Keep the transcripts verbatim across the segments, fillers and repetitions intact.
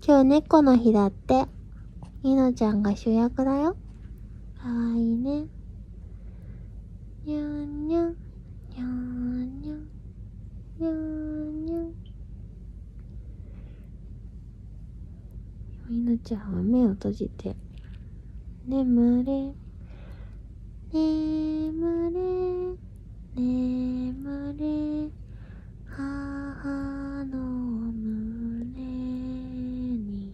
今日猫の日だって。いのちゃんが主役だよ。かわいいね。にゃんにゃんにゃんにゃんにゃんにゃん。いのちゃんは目を閉じて眠れ眠れ眠れ母の胸に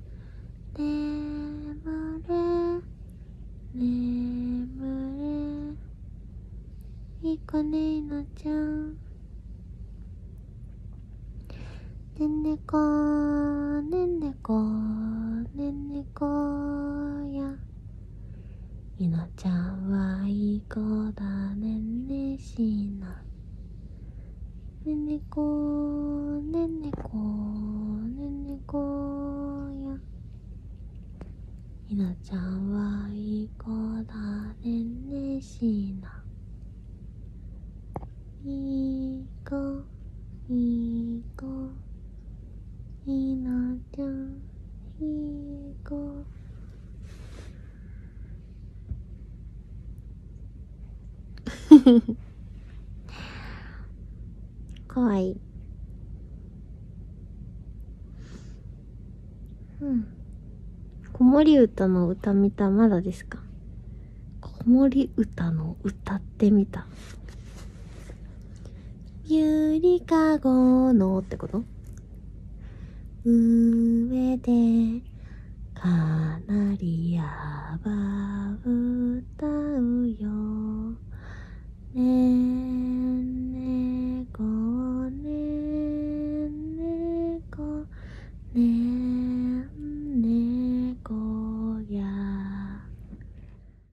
眠れ眠れ。いい子ね、いのちゃん。ねんねこねんねこねんねこや。いのちゃんはいい子だねんねしな。ねんねこねんねこねんねこや。いのちゃんはいい子だねんねしな。いい子いい子いのちゃんいい子。かわいい。うん。子守歌の歌見た？まだですか？子守歌の歌ってみた？ゆりかごのってこと？上でかなりやば歌うよ。ねんねこねんねこね